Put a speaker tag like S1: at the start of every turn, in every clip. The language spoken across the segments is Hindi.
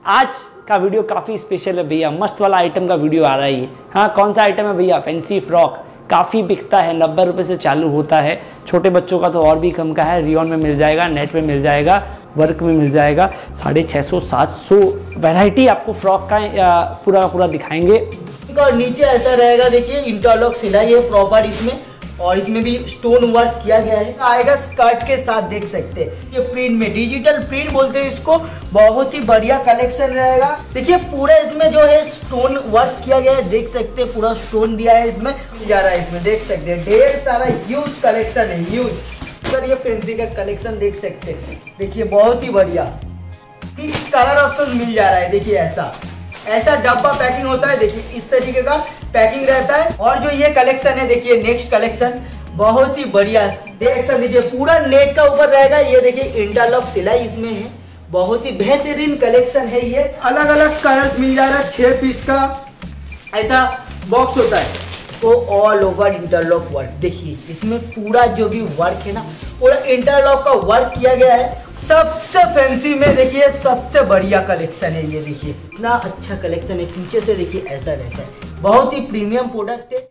S1: आज का वीडियो काफ़ी स्पेशल है भैया, मस्त वाला आइटम का वीडियो आ रहा है ये। हाँ, कौन सा आइटम है भैया? Fancy frock. काफ़ी बिकता है, 90 रुपये से चालू होता है। छोटे बच्चों का तो और भी कम का है। रियॉन में मिल जाएगा, नेट में मिल जाएगा, वर्क में मिल जाएगा। 650 700 वैरायटी आपको फ्रॉक का पूरा का पूरा दिखाएंगे।
S2: और नीचे ऐसा रहेगा, देखिए इंटरलॉक सिलाई है प्रॉपर इसमें, और इसमें भी स्टोन वर्क किया गया है। आएगा स्कर्ट के साथ, देख सकते हैं ये प्रिंट में, डिजिटल प्रिंट बोलते हैं इसको। बहुत ही बढ़िया कलेक्शन रहेगा। देखिए पूरा इसमें जो है स्टोन वर्क किया गया है, देख सकते हैं पूरा स्टोन दिया है इसमें, जा रहा है इसमें, देख सकते हैं ढेर सारा ह्यूज कलेक्शन है, ह्यूज। सर ये फैंसी का कलेक्शन देख सकते हैं, देखिए बहुत ही बढ़िया कलर ऑप्शन मिल जा रहा है। देखिए ऐसा डब्बा पैकिंग होता है, देखिए इस तरीके का पैकिंग रहता है। और जो ये कलेक्शन है, देखिए नेक्स्ट कलेक्शन बहुत ही बढ़िया कलेक्शन, देखिए पूरा नेट का ऊपर रहेगा। ये देखिए इंटरलॉक सिलाई इसमें है, बहुत ही बेहतरीन कलेक्शन है ये। अलग अलग कलर मिल जा रहा है, 6 पीस का ऐसा बॉक्स होता है। तो ऑल ओवर इंटरलॉक वर्क, देखिए इसमें पूरा जो भी वर्क है ना, पूरा इंटरलॉक का वर्क किया गया है। सबसे फैंसी में देखिए सबसे बढ़िया कलेक्शन है ये। देखिए इतना अच्छा कलेक्शन है, पीछे से देखिए ऐसा रहता है, बहुत ही प्रीमियम प्रोडक्ट है।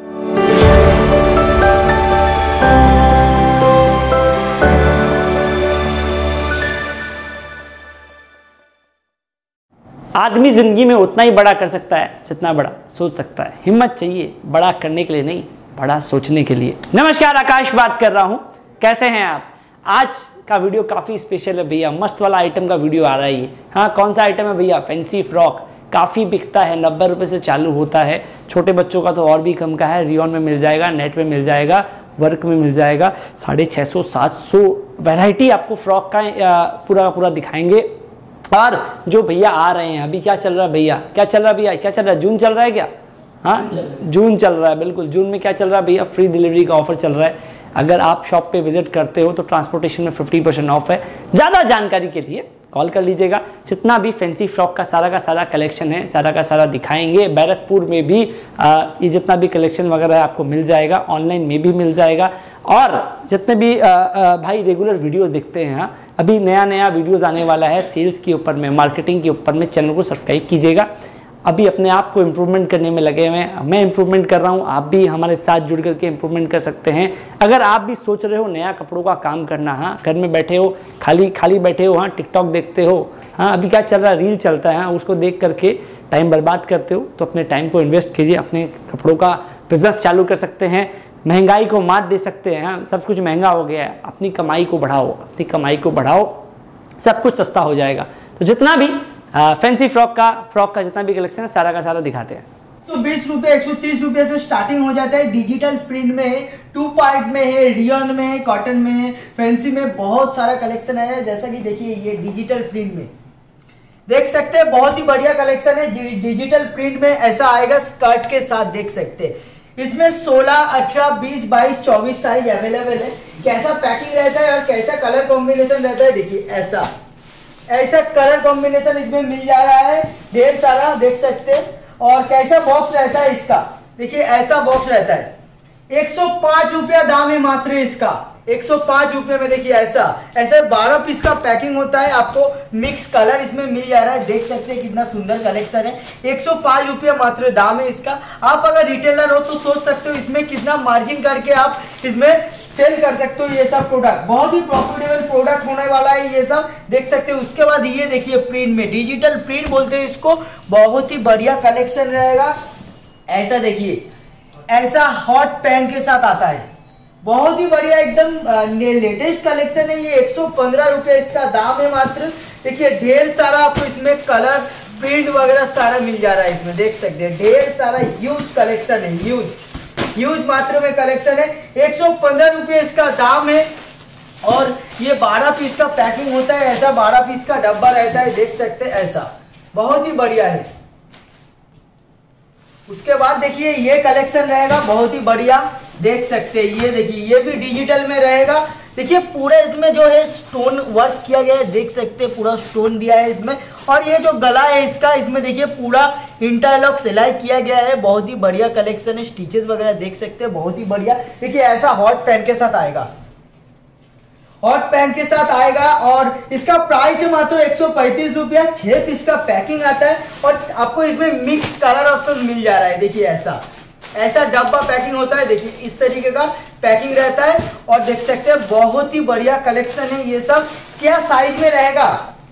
S1: आदमी जिंदगी में उतना ही बड़ा कर सकता है जितना बड़ा सोच सकता है। हिम्मत चाहिए बड़ा करने के लिए, नहीं बड़ा सोचने के लिए। नमस्कार, आकाश बात कर रहा हूं। कैसे हैं आप? आज का वीडियो काफ़ी स्पेशल है भैया, मस्त वाला आइटम का वीडियो आ रहा है ये। हाँ, कौन सा आइटम है भैया? Fancy frock. काफ़ी बिकता है, 90 रुपये से चालू होता है। छोटे बच्चों का तो और भी कम का है। रियॉन में मिल जाएगा, नेट में मिल जाएगा, वर्क में मिल जाएगा। 650 700 वैरायटी आपको फ्रॉक का पूरा दिखाएंगे। और जो भैया आ रहे हैं, अभी क्या चल रहा है भैया? क्या चल रहा है भैया? क्या चल रहा है? जून चल रहा है क्या? हाँ, जून चल रहा है, बिल्कुल। जून में क्या चल रहा है भैया? फ्री डिलीवरी का ऑफर चल रहा है। अगर आप शॉप पे विजिट करते हो तो ट्रांसपोर्टेशन में 50% ऑफ है। ज़्यादा जानकारी के लिए कॉल कर लीजिएगा। जितना भी फैंसी फ्रॉक का सारा कलेक्शन है, सारा का सारा दिखाएंगे। बैरकपुर में भी ये जितना भी कलेक्शन वगैरह है आपको मिल जाएगा, ऑनलाइन में भी मिल जाएगा। और जितने भी भाई रेगुलर वीडियोस देखते हैं, हाँ, अभी नया वीडियोस आने वाला है सेल्स के ऊपर में, मार्केटिंग के ऊपर में। चैनल को सब्सक्राइब कीजिएगा। अभी अपने आप को इम्प्रूवमेंट करने में लगे हुए हैं। मैं इम्प्रूवमेंट कर रहा हूँ, आप भी हमारे साथ जुड़ करके इम्प्रूवमेंट कर सकते हैं। अगर आप भी सोच रहे हो नया कपड़ों का काम करना, हाँ, घर में बैठे हो, खाली बैठे हो, हाँ, टिकटॉक देखते हो, हाँ, अभी क्या चल रहा है, रील चलता है, हाँ, उसको देख करके टाइम बर्बाद करते हो, तो अपने टाइम को इन्वेस्ट कीजिए, अपने कपड़ों का बिजनेस चालू कर सकते हैं। महंगाई को मात दे सकते हैं। हाँ, सब कुछ महंगा हो गया है, अपनी कमाई को बढ़ाओ, सब कुछ सस्ता हो जाएगा। तो जितना भी फैंसी फ्रॉक का जितना भी कलेक्शन है, सारा का सारा दिखाते हैं।
S2: तो 20 रुपए 130 रुपए से स्टार्टिंग हो जाता है। डिजिटल प्रिंट में है, 2 पार्ट में है, रियॉन में है, कॉटन में है, फैंसी में बहुत सारा कलेक्शन है। जैसा कि देखिए ये डिजिटल प्रिंट में देख सकते हैं, बहुत ही बढ़िया कलेक्शन है। डिजिटल प्रिंट में ऐसा आएगा स्कर्ट के साथ, देख सकते हैं। इसमें 16, 18, 20, 22, 24 साइज अवेलेबल है। कैसा पैकिंग रहता है और कैसा कलर कॉम्बिनेशन रहता है, देखिए ऐसा कलर कॉम्बिनेशन इसमें मिल जा रहा है, ढेर सारा, देख सकते हैं। और कैसा बॉक्स रहता है इसका, देखिए ऐसा बॉक्स रहता है। 105 रुपया दाम है मात्र इसका, 105 रुपये में। देखिए ऐसा 12 पीस का पैकिंग होता है। आपको मिक्स कलर इसमें मिल जा रहा है, देख सकते हैं कितना सुंदर कलेक्शन है। 105 रुपये मात्र दाम है इसका। आप अगर रिटेलर हो तो सोच सकते हो इसमें कितना मार्जिन करके आप इसमें सेल कर सकते हो। ये सब प्रोडक्ट बहुत ही प्रॉफिटेबल प्रोडक्ट होने वाला है, ये सब देख सकते हो। उसके बाद ये देखिए प्रिंट में, डिजिटल प्रिंट बोलते हैं इसको। बहुत ही बढ़िया कलेक्शन रहेगा। ऐसा देखिए, ऐसा हॉट पैंट के साथ आता है, बहुत ही बढ़िया एकदम लेटेस्ट कलेक्शन है ये। 115 रुपये इसका दाम है मात्र। देखिए ढेर सारा आपको इसमें कलर प्रिंट वगैरह सारा मिल जा रहा है इसमें, देख सकते हैं ढेर सारा ह्यूज कलेक्शन है, ह्यूज मात्रा में कलेक्शन है। 115 रुपये इसका दाम है। और ये 12 पीस का पैकिंग होता है, ऐसा 12 पीस का डब्बा रहता है, देख सकते हैं ऐसा, बहुत ही बढ़िया है। उसके बाद देखिए ये कलेक्शन रहेगा बहुत ही बढ़िया, देख सकते हैं। ये देखिए ये भी डिजिटल में रहेगा। देखिए पूरा इसमें जो है स्टोन वर्क किया गया है, देख सकते हैं पूरा स्टोन दिया है इसमें। और ये जो गला है इसका, इसमें देखिए पूरा इंटरलॉक सिलाई किया गया है, बहुत ही बढ़िया कलेक्शन है। स्टिचेस वगैरह देख सकते हैं, बहुत ही बढ़िया। देखिए ऐसा हॉट पैंट के साथ आएगा। हॉट पैंट के साथ आएगा और इसका प्राइस है मात्र 135 रुपया। 6 पीस का पैकिंग आता है और आपको इसमें मिक्स कलर ऑप्शन मिल जा रहा है। देखिए ऐसा डब्बा पैकिंग होता है। देखिए इस तरीके का पैकिंग रहता है और देख सकते हैं बहुत ही बढ़िया कलेक्शन है ये सब। क्या साइज में रहेगा,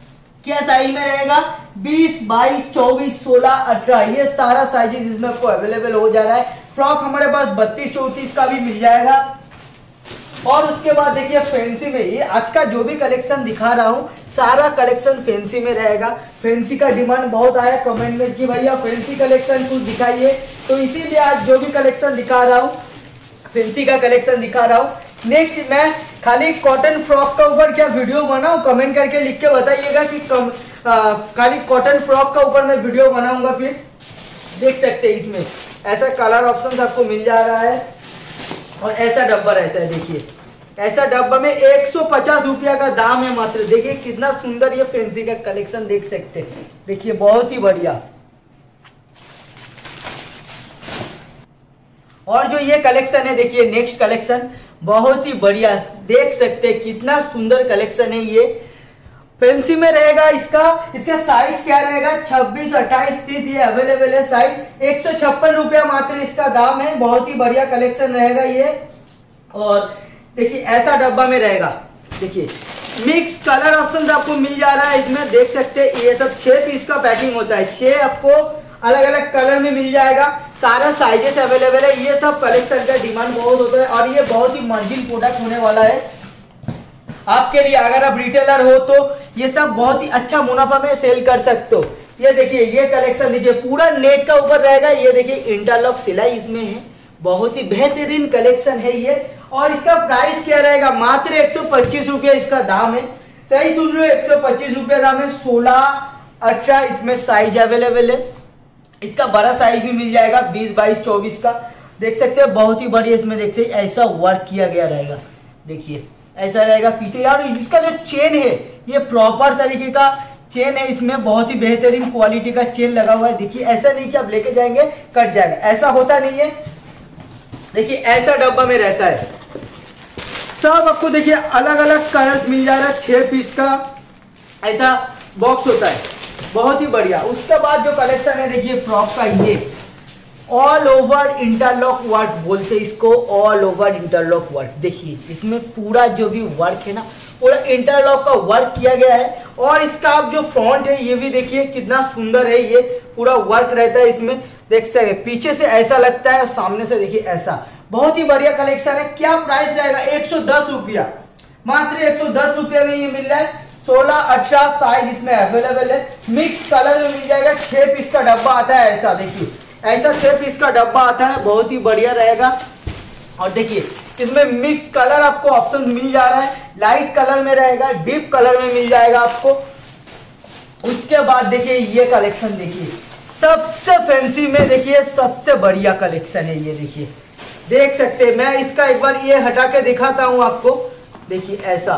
S2: 20, 22, 24, 16, 18 ये सारा साइजेस इसमें आपको अवेलेबल हो जा रहा है। फ्रॉक हमारे पास 32, 34 का भी मिल जाएगा। और उसके बाद देखिए फैंसी में, ये आज का जो भी कलेक्शन दिखा रहा हूँ सारा कलेक्शन फैंसी में रहेगा। फैंसी का डिमांड बहुत आया कमेंट में कि भैया फैंसी कलेक्शन कुछ दिखाइए, तो इसीलिए आज जो भी कलेक्शन दिखा रहा हूँ फैंसी का कलेक्शन दिखा रहा हूँ। नेक्स्ट मैं खाली कॉटन फ्रॉक का ऊपर क्या वीडियो बनाऊं, कमेंट करके लिख के बताइएगा कि खाली कॉटन फ्रॉक का ऊपर मैं वीडियो बनाऊंगा। फिर देख सकते हैं इसमें ऐसा कलर ऑप्शन आपको मिल जा रहा है और ऐसा डब्बा रहता है। देखिए ऐसा डब्बा में 150 रुपया का दाम है मात्र। देखिए कितना सुंदर ये फैंसी का कलेक्शन देख सकते हैं। देखिए बहुत ही बढ़िया। और जो ये कलेक्शन है देखिए नेक्स्ट कलेक्शन बहुत ही बढ़िया, देख सकते हैं कितना सुंदर कलेक्शन है ये। फैंसी में रहेगा इसका साइज क्या रहेगा, 26, 28, 30 ये अवेलेबल है साइज। 156 रुपया मात्र इसका दाम है। बहुत ही बढ़िया कलेक्शन रहेगा ये। और देखिए ऐसा डब्बा में रहेगा। देखिए मिक्स कलर ऑप्शन आपको मिल जा रहा है इसमें, देख सकते हैं ये सब 6 पीस का पैकिंग होता है। 6 आपको अलग अलग कलर में मिल जाएगा। सारा साइजेस अवेलेबल है। ये सब कलेक्शन का डिमांड बहुत होता है और ये बहुत ही मार्जिन प्रोडक्ट होने वाला है आपके लिए। अगर आप रिटेलर हो तो ये सब बहुत ही अच्छा मुनाफा में सेल कर सकते हो। ये देखिए ये कलेक्शन देखिए पूरा नेट का ऊपर रहेगा। ये देखिए इंटरलॉक सिलाई इसमें है, बहुत ही बेहतरीन कलेक्शन है ये। और इसका प्राइस क्या रहेगा, मात्र 125 रुपया इसका दाम है। सही सुन रहे हो, 125 रुपया दाम है। 16, 18 इसमें साइज अवेलेबल है। इसका बड़ा साइज भी मिल जाएगा 20, 22, 24 का। देख सकते हैं बहुत ही बढ़िया इसमें देख सकते ऐसा वर्क किया गया रहेगा। देखिए ऐसा रहेगा पीछे। यार इसका जो चेन है ये प्रॉपर तरीके का चेन है, इसमें बहुत ही बेहतरीन क्वालिटी का चेन लगा हुआ है। देखिए ऐसा नहीं कि आप लेके जाएंगे कट जाएगा, ऐसा होता नहीं है। देखिए ऐसा डब्बा में रहता है सब आपको। देखिए अलग अलग कलर्स मिल जा रहा है। 6 पीस का ऐसा बॉक्स होता है, बहुत ही बढ़िया। उसके बाद जो कलेक्शन है देखिए फ्रॉक का, ये ऑल ओवर इंटरलॉक वर्क बोलते हैं इसको, ऑल ओवर इंटरलॉक वर्क। देखिए इसमें पूरा जो भी वर्क है ना पूरा इंटरलॉक का वर्क किया गया है। और इसका आप जो फ्रंट है ये भी देखिए कितना सुंदर है। ये पूरा वर्क रहता है इसमें, देख सकते पीछे से ऐसा लगता है और सामने से देखिए ऐसा। बहुत ही बढ़िया कलेक्शन है। क्या प्राइस रहेगा, 110 रुपया मात्र। 110 रुपया में ये मिल रहा है। 16, 18 साइज इसमें अवेलेबल है। मिक्स कलर में मिल जाएगा। 6 पीस का डब्बा आता है ऐसा। देखिए ऐसा 6 पीस का डब्बा आता है, बहुत ही बढ़िया रहेगा। और देखिए इसमें मिक्स कलर आपको ऑप्शन मिल जा रहा है। लाइट कलर में रहेगा, डीप कलर में मिल जाएगा आपको। उसके बाद देखिए ये कलेक्शन देखिए सबसे फैंसी में, देखिए सबसे बढ़िया कलेक्शन है ये। देखिए देख सकते हैं, मैं इसका एक बार ये हटा के दिखाता हूं आपको। देखिए ऐसा,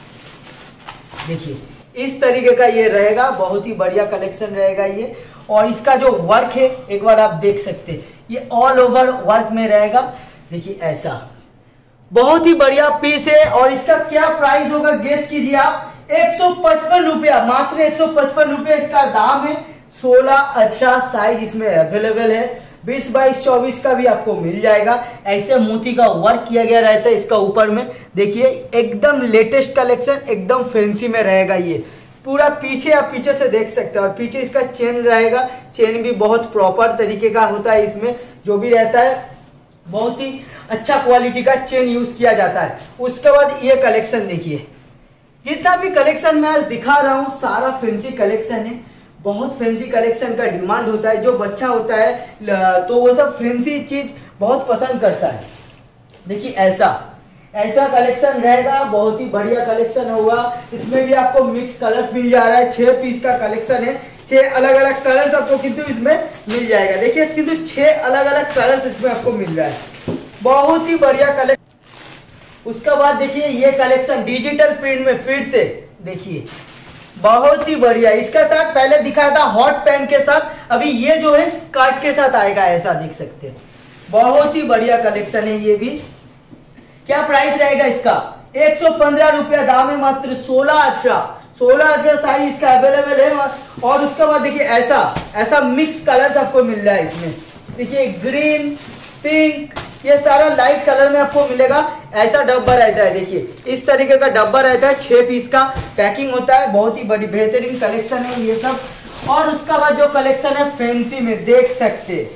S2: देखिए इस तरीके का ये रहेगा। बहुत ही बढ़िया कलेक्शन रहेगा ये। और इसका जो वर्क है एक बार आप देख सकते हैं, ये ऑल ओवर वर्क में रहेगा। देखिए ऐसा बहुत ही बढ़िया पीस है। और इसका क्या प्राइस होगा गेस कीजिए आप, 155 रुपया मात्र। 155 रुपया इसका दाम है। 16, 18 साइज इसमें अवेलेबल है। 20, 22, 24 का भी आपको मिल जाएगा। ऐसे मोती का वर्क किया गया रहता है इसका ऊपर में। देखिए एकदम लेटेस्ट कलेक्शन, एकदम फैंसी में रहेगा ये पूरा। पीछे आप पीछे से देख सकते हैं और पीछे इसका चेन रहेगा। चेन भी बहुत प्रॉपर तरीके का होता है इसमें, जो भी रहता है बहुत ही अच्छा क्वालिटी का चेन यूज किया जाता है। उसके बाद ये कलेक्शन देखिए, जितना भी कलेक्शन मैं आज दिखा रहा हूँ सारा फैंसी कलेक्शन है। बहुत फैंसी कलेक्शन का डिमांड होता है। जो बच्चा होता है तो वो सब फैंसी चीज बहुत पसंद करता है। देखिए ऐसा कलेक्शन रहेगा, बहुत ही बढ़िया कलेक्शन होगा। इसमें भी आपको मिक्स कलर्स मिल जा रहा है। 6 पीस का कलेक्शन है। 6 अलग अलग कलर्स आपको किंतु इसमें मिल जाएगा। देखिए किंतु 6 अलग अलग कलर्स इसमें आपको मिल रहा है। बहुत ही बढ़िया कलेक्शन। उसके बाद देखिए ये कलेक्शन डिजिटल प्रिंट में फिर से देखिए बहुत ही बढ़िया। इसका साथ पहले दिखाया था हॉट पैंट के साथ, अभी ये जो है स्कर्ट के साथ आएगा ऐसा देख सकते हैं। बहुत ही बढ़िया कलेक्शन है ये भी। क्या प्राइस रहेगा इसका, 115 रुपया दाम है, मात्र 16-18 साइज इसका अवेलेबल है। और उसके बाद देखिए ऐसा मिक्स कलर्स आपको मिल रहा है इसमें। देखिए ग्रीन, पिंक, ये सारा लाइट कलर में आपको मिलेगा। ऐसा डब्बा रहता है, देखिए इस तरीके का डब्बा रहता है, 6 पीस का पैकिंग होता है। बहुत ही बड़ी बेहतरीन कलेक्शन है ये सब। और उसका बाद जो कलेक्शन है फैंसी में देख सकते,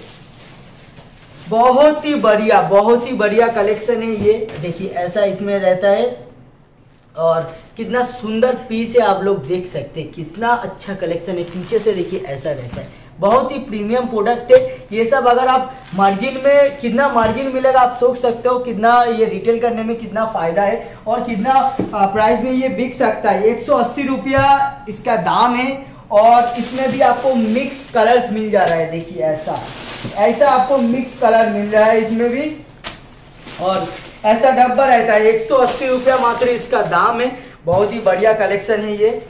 S2: बहुत ही बढ़िया कलेक्शन है ये। देखिए ऐसा इसमें रहता है और कितना सुंदर पीस है, आप लोग देख सकते हैं कितना अच्छा कलेक्शन है। पीछे से देखिए ऐसा रहता है, बहुत ही प्रीमियम प्रोडक्ट है ये सब। अगर आप मार्जिन में कितना मार्जिन मिलेगा आप सोच सकते हो, कितना ये रिटेल करने में कितना फायदा है और कितना प्राइस में ये बिक सकता है। 180 रुपया इसका दाम है। और इसमें भी आपको मिक्स कलर्स मिल जा रहा है, देखिए ऐसा आपको मिक्स कलर मिल रहा है इसमें भी। और ऐसा डब्बा रहता है, 180 रुपया मात्र इसका दाम है। बहुत ही बढ़िया कलेक्शन है ये।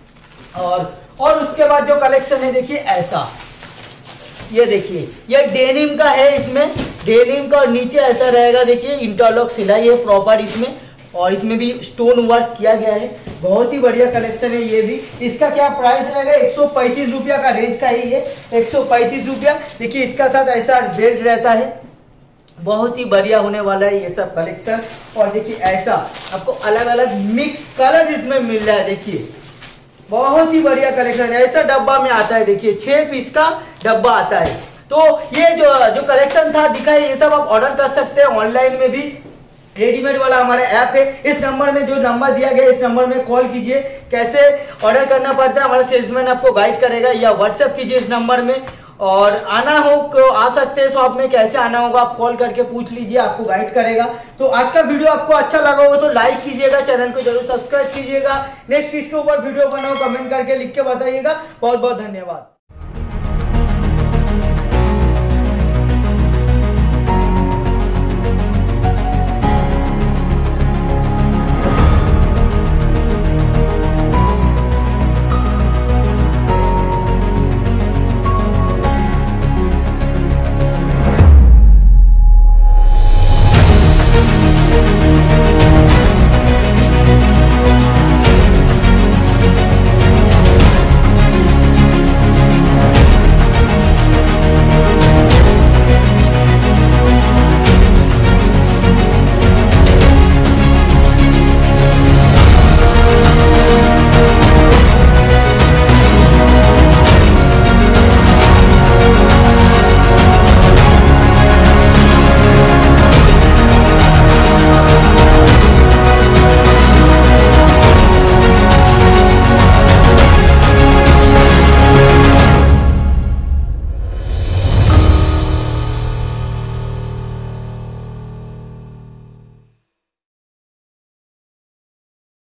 S2: और उसके बाद जो कलेक्शन है देखिए ऐसा, ये देखिए ये डेनिम का है, इसमें डेनिम का और नीचे ऐसा रहेगा, देखिए इंटरलॉक सिलाई है प्रॉपर इसमें। और इसमें भी स्टोन वर्क किया गया है। बहुत ही बढ़िया कलेक्शन है ये भी। इसका क्या प्राइस रहेगा, 135 रुपया का रेंज का है ये, 135 रुपया। देखिए इसका साथ ऐसा बेल्ट रहता है, बहुत ही बढ़िया होने वाला है ये सब कलेक्शन। और देखिए ऐसा आपको अलग अलग मिक्स कलर इसमें मिल रहा है, देखिए बहुत ही बढ़िया कलेक्शन है। ऐसा डब्बा में आता है, देखिए 6 पीस का डब्बा आता है। तो ये जो कलेक्शन था दिखा है, ये सब आप ऑर्डर कर सकते हैं ऑनलाइन में भी। रेडीमेड वाला हमारा ऐप है, इस नंबर में जो नंबर दिया गया इस नंबर में कॉल कीजिए। कैसे ऑर्डर करना पड़ता है हमारा सेल्समैन आपको गाइड करेगा, या व्हाट्सएप कीजिए इस नंबर में। और आना हो तो आ सकते हैं शॉप में, कैसे आना होगा आप कॉल करके पूछ लीजिए, आपको गाइड करेगा। तो आज का वीडियो आपको अच्छा लगा होगा तो लाइक कीजिएगा, चैनल को जरूर सब्सक्राइब कीजिएगा। नेक्स्ट इसके ऊपर वीडियो बनाओ, कमेंट करके लिख के बताइएगा। बहुत बहुत धन्यवाद।